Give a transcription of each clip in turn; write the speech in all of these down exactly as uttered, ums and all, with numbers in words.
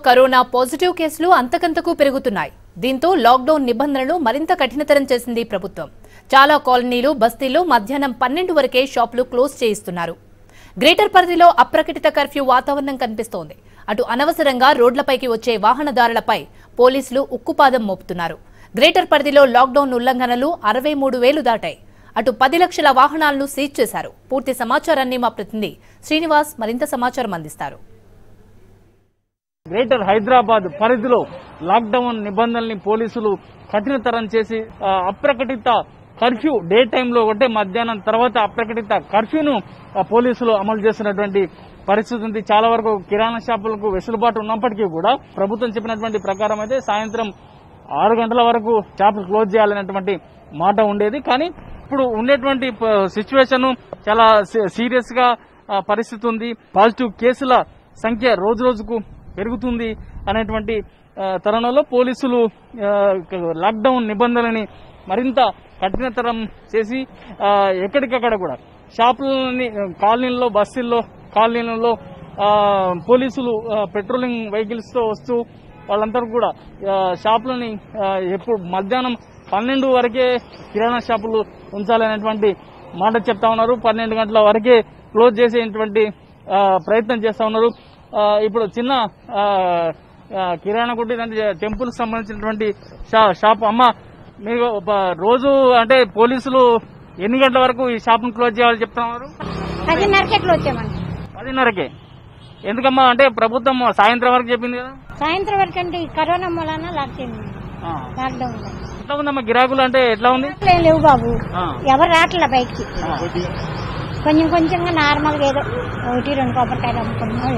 Corona positive కేసులు అంతకంతకు పెరుగుతున్నాయి. దీంతో లాక్డౌన్ నిబంధనలు మరింత కఠినతరం చేసింది ప్రభుత్వం. చాలా కాలనీలు, బస్తీల్లో మధ్యాహ్నం పన్నెండు వరకే షాపులు క్లోజ్ చేయిస్తున్నారు. గ్రేటర్ పరిధిలో అప్రకటిత కర్ఫ్యూ వాతావరణం కనిపిస్తోంది. అటు అనవసరంగా రోడ్లపైకి వచ్చే వాహనదారులపై పోలీసులు ఉక్కుపాదం మోపుతున్నారు. గ్రేటర్ పరిధిలో లాక్డౌన్ ఉల్లంఘనలు అరవై మూడు వేలు దాటాయి. అటు పది లక్షల వాహనాలను సీజ్ చేశారు. పూర్తి సమాచారాన్ని మా ప్రతినిధి శ్రీనివాస్ మరింత సమాచారం అందిస్తారు. గ్రేటర్ హైదరాబాద్ పరిధిలో లాక్డౌన్ నిబంధనల్ని పోలీసులు కఠినతరం చేసి అప్రకటిత కర్ఫ్యూ డే టైంలో అంటే మధ్యాహ్నం తర్వాత అప్రకటిత కర్ఫ్యూను పోలీసులు అమలు చేస్తున్నటువంటి పరిస్థితి ఉంది. చాలా వరకు కిరాణా షాపులకు వెసులుబాటు ఉన్నప్పటికీ కూడా ప్రభుత్వం చెప్పినటువంటి ప్రకారం అయితే సాయంత్రం ఆరు గంటల వరకు షాపులు క్లోజ్ చేయాలనేటువంటి మాట ఉండేది. కానీ ఇప్పుడు ఉండేటువంటి సిచ్యువేషన్ చాలా సీరియస్ గా పరిస్థితి ఉంది. పాజిటివ్ కేసుల సంఖ్య రోజు రోజుకు పెరుగుతుంది అనేటువంటి తరుణంలో పోలీసులు లాక్డౌన్ నిబంధనలని మరింత కఠినతరం చేసి ఎక్కడికక్కడ కూడా షాపులని కాలనీల్లో, బస్తీల్లో, కాలనీలలో పోలీసులు పెట్రోలింగ్ వెహికల్స్ తో వస్తూ వాళ్ళంతా కూడా షాపులని ఎప్పుడు మధ్యాహ్నం పన్నెండు వరకే కిరాణా షాపులు ఉంచాలనేటువంటి మాట చెప్తా ఉన్నారు. పన్నెండు గంటల వరకే క్లోజ్ చేసేటువంటి ప్రయత్నం చేస్తా ఉన్నారు. ఇప్పుడు చిన్న కిరాణా కొట్టి టెంపుల్ సంబంధించినటువంటి షాప్ అమ్మ, మీరు రోజు అంటే పోలీసులు ఎన్ని గంటల వరకు ఈ షాప్ ను క్లోజ్ చేయాలని చెప్తున్నారు? పదిన్నరకే క్లోజ్ చేయమని. పదిన్నరకే ఎందుకమ్మా? అంటే ప్రభుత్వం సాయంత్రం వరకు చెప్పింది కదా. సాయంత్రం వరకు అంటే కరోనా మూలన లాక్ చేయండి. లాక్డౌన్ ఎట్లా ఉందమ్మా గిరాకులు? అంటే ఎట్లా ఉంది? ఏం లేవు బాబు, ఎవరు రావట్లే బయటికి. కొంచెం కొంచెంగా నార్మల్ గా ఏదో ఒకటి రెండు కొబ్బరికాయలు అమ్ముకున్నా.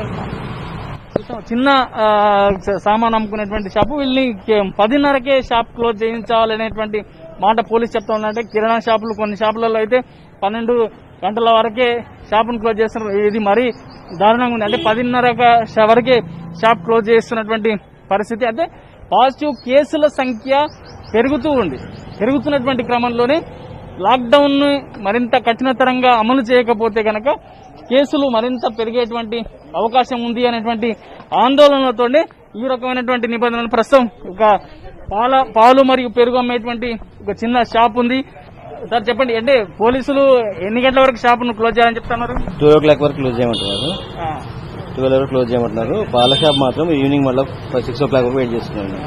చిన్న సామాన్ అమ్ముకునేటువంటి షాపు వీళ్ళని పదిన్నరకే షాప్ క్లోజ్ చేయించాలనేటువంటి మాట పోలీసు చెప్తా ఉన్నారంటే కిరాణా షాపులు కొన్ని షాపులలో అయితే పన్నెండు గంటల వరకే షాపును క్లోజ్ చేస్తున్నారు. ఇది మరీ దారుణంగా ఉంది. అంటే పదిన్నర వరకే షాప్ క్లోజ్ చేస్తున్నటువంటి పరిస్థితి. అంటే పాజిటివ్ కేసుల సంఖ్య పెరుగుతూ ఉంది. పెరుగుతున్నటువంటి క్రమంలోనే లాక్డౌన్ ను మరింత కఠినతరంగా అమలు చేయకపోతే కనుక కేసులు మరింత పెరిగేటువంటి అవకాశం ఉంది అనేటువంటి ఆందోళనలతోనే ఈ రకమైనటువంటి నిబంధనలు ప్రస్తుతం ఒక పాల పాలు మరియు పెరుగు అమ్మేటువంటి ఒక చిన్న షాప్ ఉంది. సార్ చెప్పండి, అంటే పోలీసులు ఎన్ని గంటల వరకు షాప్ ను క్లోజ్ చేయాలని చెప్తున్నారు? ట్వెల్వ్ ఓ క్లాక్ వరకు క్లోజ్ చేయమంటున్నారు. ట్వెల్వ్ వరకు క్లోజ్ చేయమంటున్నారు. పాల షాప్ మాత్రం ఈవినింగ్ మళ్ళీ సిక్స్ ఓ క్లాక్ వరకు వెయిట్ చేస్తున్నారు.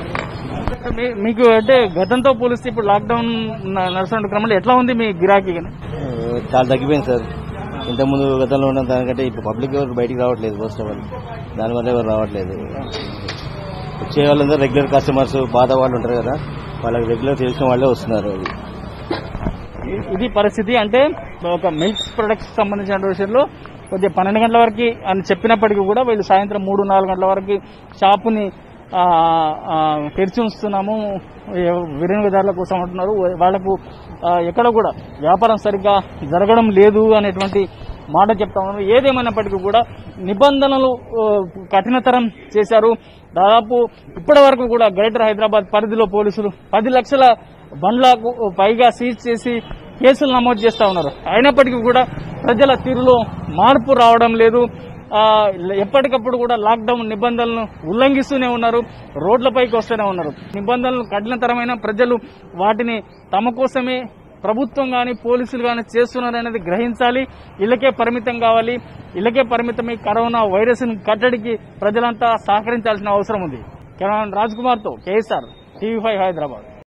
మీకు అంటే గతంతో పోలిస్తే ఇప్పుడు లాక్డౌన్ నడుస్తున్న క్రమంలో ఎట్లా ఉంది మీ గిరాకీ? చాలా తగ్గిపోయింది సార్. ఇంతకుముందు గతంలో ఉన్న దానికంటే ఇప్పుడు పబ్లిక్ ఎవరు బయటికి రావట్లేదు. ఫస్ట్ ఆఫ్ ఆల్ దానివల్ల ఎవరు రావట్లేదు. వచ్చే వాళ్ళందరూ రెగ్యులర్ కస్టమర్స్, పాత వాళ్ళు ఉంటారు కదా, వాళ్ళకి రెగ్యులర్ తెలిసిన వాళ్ళే వస్తున్నారు. ఇది పరిస్థితి. అంటే ఒక మిల్క్ ప్రొడక్ట్స్ సంబంధించిన విషయంలో కొద్దిగా పన్నెండు గంటల వరకు అని చెప్పినప్పటికీ కూడా వీళ్ళు సాయంత్రం మూడు నాలుగు గంటల వరకు షాపుని తెరిచి ఉంచుతున్నాము వినియోగదారుల కోసం అంటున్నారు. వాళ్లకు ఎక్కడ కూడా వ్యాపారం సరిగ్గా జరగడం లేదు అనేటువంటి మాట చెప్తా ఉన్నారు. ఏదేమైనప్పటికీ కూడా నిబంధనలు కఠినతరం చేశారు. దాదాపు ఇప్పటి వరకు కూడా గ్రేటర్ హైదరాబాద్ పరిధిలో పోలీసులు పది లక్షల బండ్లకు పైగా సీజ్ చేసి కేసులు నమోదు చేస్తా ఉన్నారు. అయినప్పటికీ కూడా ప్రజల తీరులో మార్పు రావడం లేదు. ఎప్పటికప్పుడు కూడా లాక్డౌన్ నిబంధనలను ఉల్లంఘిస్తూనే ఉన్నారు. రోడ్లపైకి వస్తూనే ఉన్నారు. నిబంధనలు కఠినతరమైన ప్రజలు వాటిని తమ కోసమే ప్రభుత్వం గాని పోలీసులు గాని చేస్తున్నారనేది గ్రహించాలి. ఇళ్లకే పరిమితం కావాలి. ఇళ్లకే పరిమితమై కరోనా వైరస్ ను కట్టడికి ప్రజలంతా సహకరించాల్సిన అవసరం ఉంది. కెమెరామెన్ రాజ్ కుమార్ తో కేఎస్ఆర్, టీవీ ఫైవ్ హైదరాబాద్.